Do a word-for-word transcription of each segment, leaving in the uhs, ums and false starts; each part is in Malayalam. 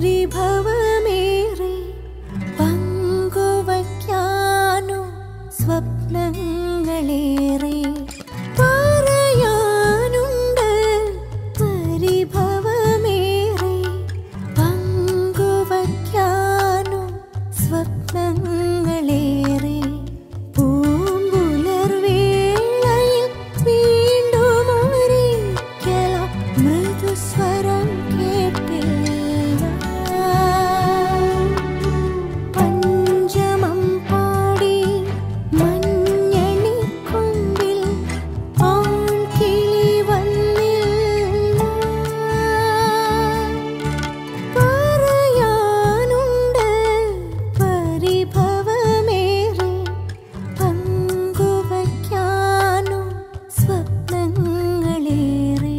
പരിഭവമേറെ പങ്കുവയ്ക്കാനും സ്വപ്നങ്ങളേറെ പറയാനുണ്ട്. പരിഭവമേറെ പങ്കുവയ്ക്കാനും സ്വപ്നങ്ങളേറെ പൂമ്പുലർവേളയിൽ വീണ്ടും ഒരിക്കലാ മൃദുസ്വരം കേട്ടില്ല. പഞ്ചമം പാടി മഞ്ഞണിക്കൊമ്പിൽ ആൺകിളി വന്നില്ല. പറയാനുണ്ട് പരിഭവമേറെ പങ്കുവയ്ക്കാനും സ്വപ്നങ്ങളേറെ.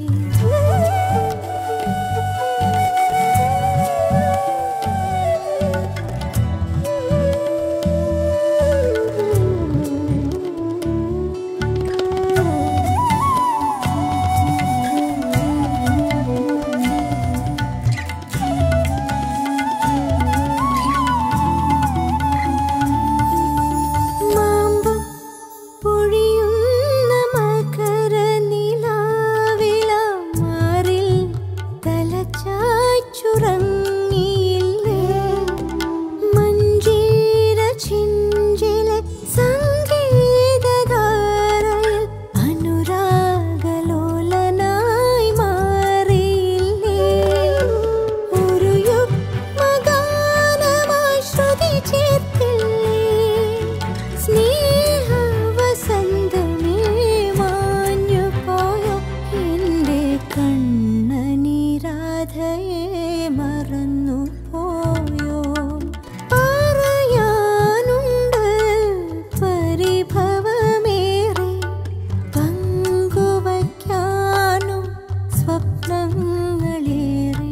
മാമ്പും പൊഴിയുന്ന മകരനിലാവിളമാറിൽ തലചായ്ച്ചുറങ്ങിയില്ലേ. മഞ്ജീര ചിഞ്ചിലെ സംഗീതധാരയിൽ അനുരാഗലോലനായി മാറിയില്ലേ. ഒരു യുഗ്മഗാനമായി ശ്രുതി ചേർത്തില്ലേ. സ്നേഹവസന്തമേ മാഞ്ഞു പോയോ എൻ്റെ കണ്ണനീരാധയെ മറന്നു പോയോ. പറയാനുണ്ട് പരിഭവമേറെ പങ്കുവയ്ക്കാനും സ്വപ്നങ്ങളേറെ.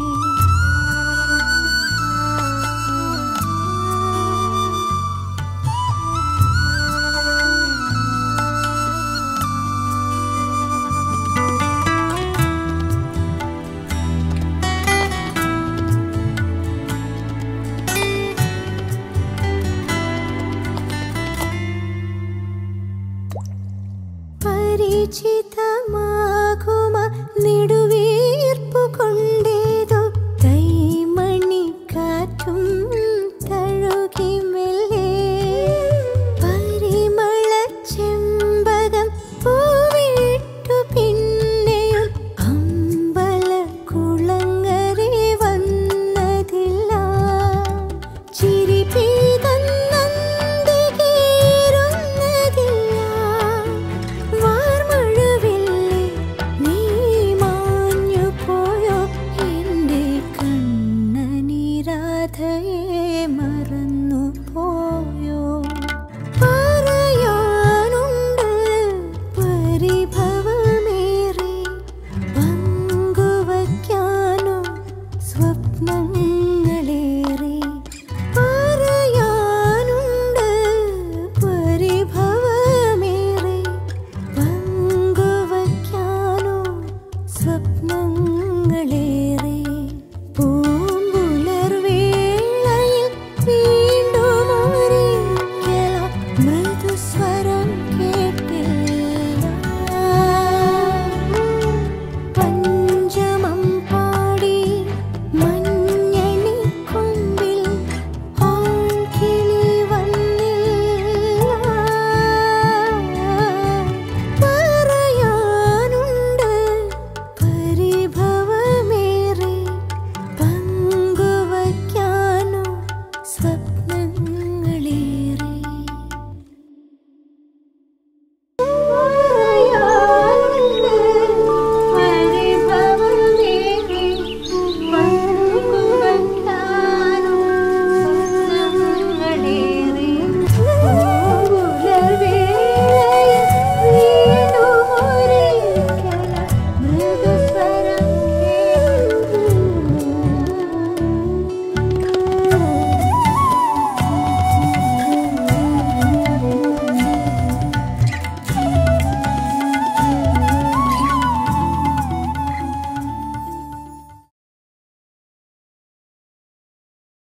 പരിചിതമാകുമ നെടുവീർപ്പു കൊണ്ടേതോ കൈമണിക്കാറ്റും തഴുകി മെല്ലെ. പരിമള ചെമ്പകം പൂവിട്ടു പിന്നെയും അമ്പലക്കുളങ്ങരെ വന്നതില്ല. ചിരിപീതന്നന്തികേറുന്നതില്ല. വാർമഴവില്ലേ നീ മാഞ്ഞു പോയോ എൻ്റെ കണ്ണനീരാധയെ മറന്നു പോയോ. പറയാനുണ്ട് പരിഭവമേറെ പങ്കുവയ്ക്കാനും സ്വപ്നങ്ങളേറെ.